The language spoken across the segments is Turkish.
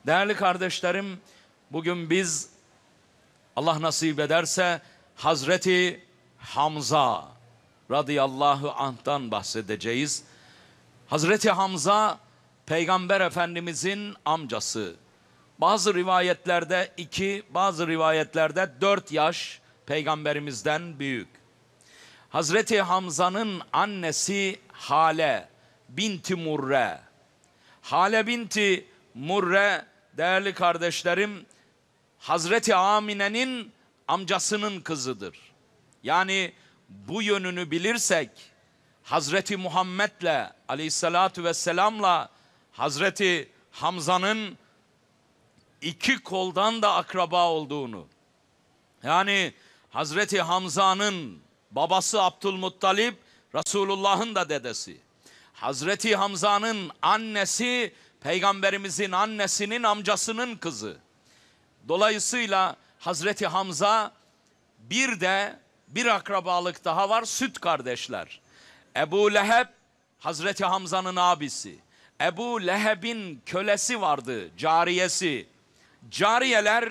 Değerli kardeşlerim, bugün biz Allah nasip ederse Hazreti Hamza radıyallahu anh'tan bahsedeceğiz. Hazreti Hamza Peygamber Efendimizin amcası. Bazı rivayetlerde 2, bazı rivayetlerde 4 yaş Peygamberimizden büyük. Hazreti Hamza'nın annesi Hale binti Murre. Hale binti Murre, değerli kardeşlerim, Hazreti Amine'nin amcasının kızıdır. Yani bu yönünü bilirsek Hazreti Muhammed'le aleyhissalatu vesselam'la Hazreti Hamza'nın 2 koldan da akraba olduğunu, yani Hazreti Hamza'nın babası Abdülmuttalip Resulullah'ın da dedesi, Hazreti Hamza'nın annesi Peygamberimizin annesinin amcasının kızı. Dolayısıyla Hazreti Hamza, bir akrabalık daha var, süt kardeşler. Ebu Leheb Hazreti Hamza'nın abisi. Ebu Leheb'in kölesi vardı, cariyesi. Cariyeler,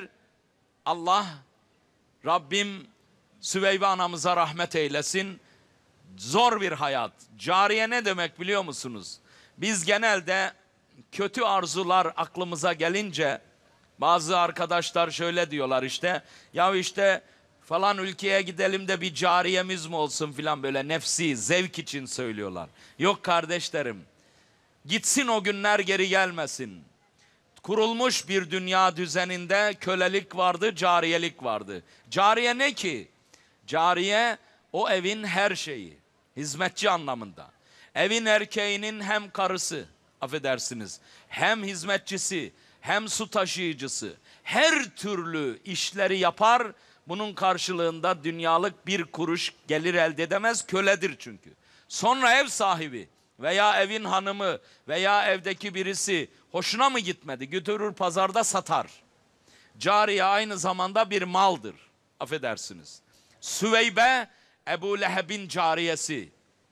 Rabbim Süveybe anamıza rahmet eylesin, zor bir hayat. Cariye ne demek biliyor musunuz? Biz genelde kötü arzular aklımıza gelince bazı arkadaşlar şöyle diyorlar, işte falan ülkeye gidelim de bir cariyemiz mi olsun filan, böyle nefsi zevk için söylüyorlar. Yok kardeşlerim, gitsin o günler, geri gelmesin. Kurulmuş bir dünya düzeninde kölelik vardı, cariyelik vardı. Cariye ne ki? Cariye o evin her şeyi, hizmetçi anlamında. Evin erkeğinin hem karısı, affedersiniz, hem hizmetçisi, hem su taşıyıcısı, her türlü işleri yapar. Bunun karşılığında dünyalık bir kuruş gelir elde edemez, köledir çünkü. Sonra ev sahibi veya evin hanımı veya evdeki birisi hoşuna mı gitmedi, götürür pazarda satar. Cariye aynı zamanda bir maldır, affedersiniz. Süveybe Ebu Leheb'in cariyesi,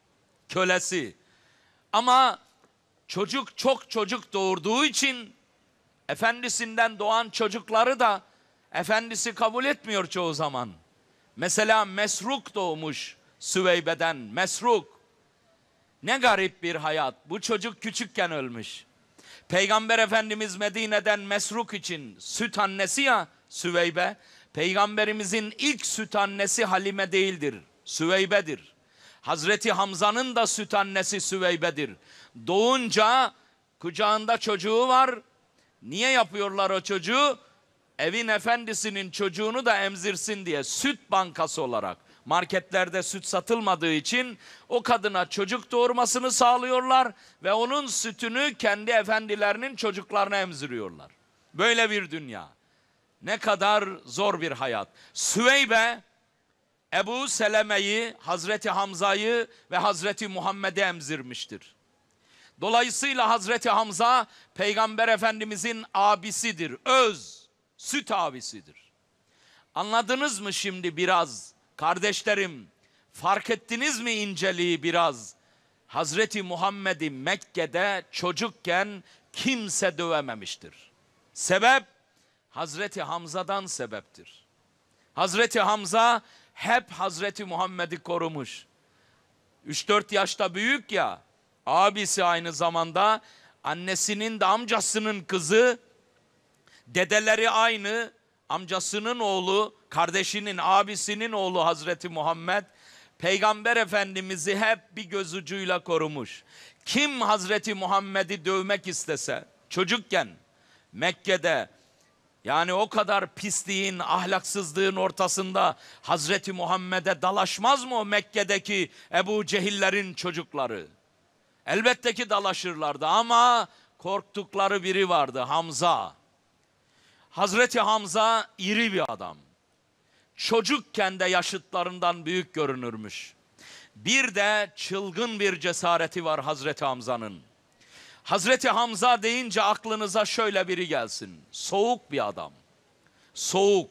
kölesi. Ama çok çocuk doğurduğu için efendisinden doğan çocukları da efendisi kabul etmiyor çoğu zaman. Mesela Mesruk doğmuş Süveybe'den, Mesruk. Ne garip bir hayat. Bu çocuk küçükken ölmüş. Peygamber Efendimiz Medine'den Mesruk için süt annesi ya Süveybe. Peygamberimizin ilk süt annesi Halime değildir, Süveybe'dir. Hazreti Hamza'nın da süt annesi Süveybe'dir. Doğunca kucağında çocuğu var. Niye yapıyorlar o çocuğu? Evin efendisinin çocuğunu da emzirsin diye, süt bankası olarak. Marketlerde süt satılmadığı için o kadına çocuk doğurmasını sağlıyorlar ve onun sütünü kendi efendilerinin çocuklarına emziriyorlar. Böyle bir dünya. Ne kadar zor bir hayat. Süveybe, Ebu Seleme'yi, Hazreti Hamza'yı ve Hazreti Muhammed'i emzirmiştir. Dolayısıyla Hazreti Hamza Peygamber Efendimizin abisidir. Süt abisidir. Anladınız mı şimdi biraz? Kardeşlerim, fark ettiniz mi inceliği biraz? Hazreti Muhammed'i Mekke'de çocukken kimse dövememiştir. Sebep? Hazreti Hamza'dan sebeptir. Hazreti Hamza hep Hazreti Muhammed'i korumuş. 3-4 yaşta büyük ya, abisi aynı zamanda, annesinin de amcasının kızı, dedeleri aynı, amcasının oğlu, kardeşinin, abisinin oğlu Hazreti Muhammed, Peygamber Efendimiz'i hep bir göz ucuyla korumuş. Kim Hazreti Muhammed'i dövmek istese, çocukken Mekke'de, yani o kadar pisliğin, ahlaksızlığın ortasında Hazreti Muhammed'e dalaşmaz mı o Mekke'deki Ebu Cehillerin çocukları? Elbette ki dalaşırlardı ama korktukları biri vardı, Hamza. Hazreti Hamza iri bir adam. Çocukken de yaşıtlarından büyük görünürmüş. Bir de çılgın bir cesareti var Hazreti Hamza'nın. Hazreti Hamza deyince aklınıza şöyle biri gelsin. Soğuk bir adam. Soğuk.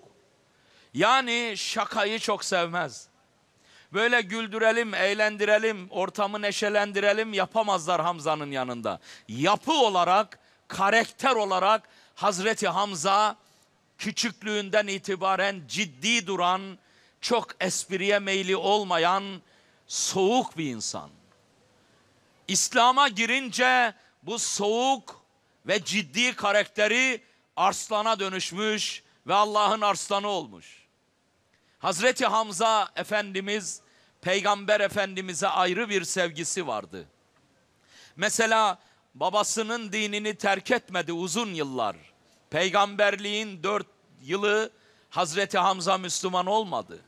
Yani şakayı çok sevmez. Böyle güldürelim, eğlendirelim, ortamı neşelendirelim yapamazlar Hamza'nın yanında. Yapı olarak, karakter olarak Hazreti Hamza küçüklüğünden itibaren ciddi duran, çok espriye meyli olmayan, soğuk bir insan. İslam'a girince bu soğuk ve ciddi karakteri arslana dönüşmüş ve Allah'ın arslanı olmuş. Hazreti Hamza Efendimiz, Peygamber Efendimiz'e ayrı bir sevgisi vardı. Mesela babasının dinini terk etmedi uzun yıllar. Peygamberliğin 4 yılı Hazreti Hamza Müslüman olmadı.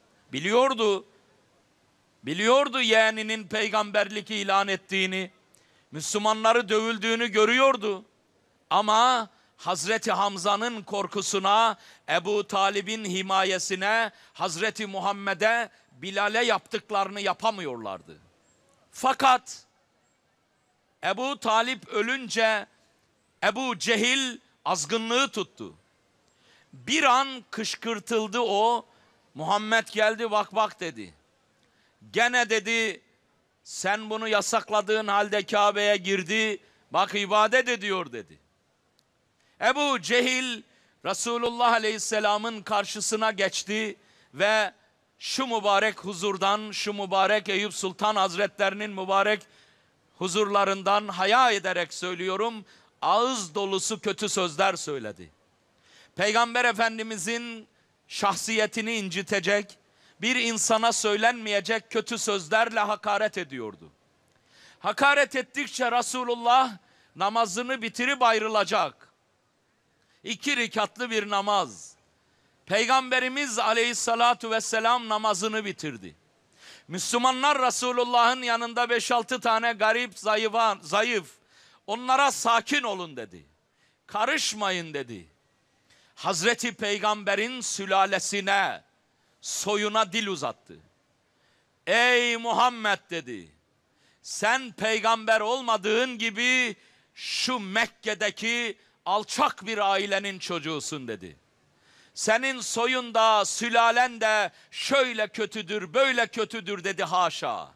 Biliyordu yeğeninin peygamberlik ilan ettiğini, Müslümanları dövüldüğünü görüyordu. Ama Hazreti Hamza'nın korkusuna, Ebu Talib'in himayesine, Hazreti Muhammed'e, Bilal'e yaptıklarını yapamıyorlardı. Fakat Ebu Talip ölünce Ebu Cehil azgınlığı tuttu. Bir an kışkırtıldı o. Muhammed geldi, bak bak dedi. Gene dedi, sen bunu yasakladığın halde Kabe'ye girdi, bak ibadet ediyor dedi. Ebu Cehil Resulullah Aleyhisselam'ın karşısına geçti ve şu mübarek huzurdan, şu mübarek Eyüp Sultan Hazretlerinin mübarek huzurlarından haya ederek söylüyorum, ağız dolusu kötü sözler söyledi. Peygamber Efendimizin şahsiyetini incitecek, bir insana söylenmeyecek kötü sözlerle hakaret ediyordu. Hakaret ettikçe Resulullah namazını bitirip ayrılacak. 2 rekatlı bir namaz. Peygamberimiz Aleyhissalatu vesselam namazını bitirdi. Müslümanlar Resulullah'ın yanında 5-6 tane garip, zayıf. Onlara sakin olun dedi. Karışmayın dedi. Hazreti Peygamber'in sülalesine, soyuna dil uzattı. Ey Muhammed dedi. Sen peygamber olmadığın gibi şu Mekke'deki alçak bir ailenin çocuğusun dedi. Senin soyunda, sülalen de şöyle kötüdür, böyle kötüdür dedi, haşa.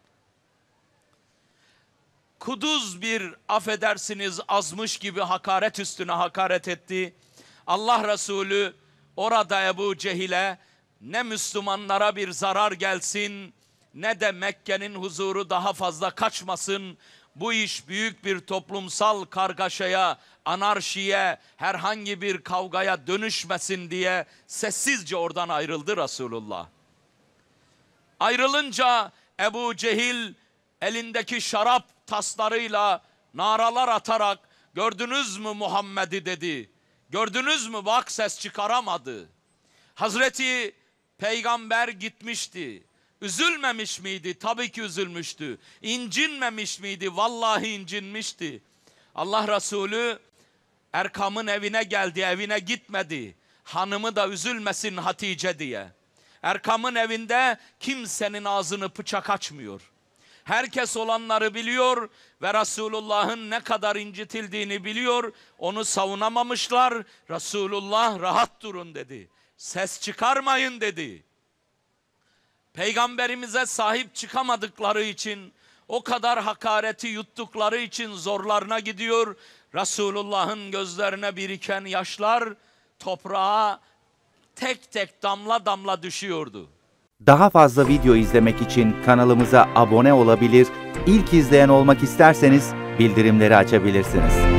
Kuduz bir, affedersiniz, azmış gibi hakaret üstüne hakaret etti. Allah Resulü orada Ebu Cehil'e ne Müslümanlara bir zarar gelsin, ne de Mekke'nin huzuru daha fazla kaçmasın. Bu iş büyük bir toplumsal kargaşaya, anarşiye, herhangi bir kavgaya dönüşmesin diye sessizce oradan ayrıldı Resulullah. Ayrılınca Ebu Cehil elindeki şarap taslarıyla naralar atarak, gördünüz mü Muhammed'i dedi. Gördünüz mü, bak ses çıkaramadı. Hazreti Peygamber gitmişti. Üzülmemiş miydi? Tabii ki üzülmüştü. İncinmemiş miydi? Vallahi incinmişti. Allah Resulü Erkam'ın evine geldi, evine gitmedi. Hanımı da üzülmesin Hatice diye. Erkam'ın evinde kimsenin ağzını bıçak açmıyor. Herkes olanları biliyor ve Resulullah'ın ne kadar incitildiğini biliyor. Onu savunamamışlar. Resulullah rahat durun dedi. Ses çıkarmayın dedi. Peygamberimize sahip çıkamadıkları için, o kadar hakareti yuttukları için zorlarına gidiyor. Resulullah'ın gözlerine biriken yaşlar toprağa tek tek damla damla düşüyordu. Daha fazla video izlemek için kanalımıza abone olabilir, ilk izleyen olmak isterseniz bildirimleri açabilirsiniz.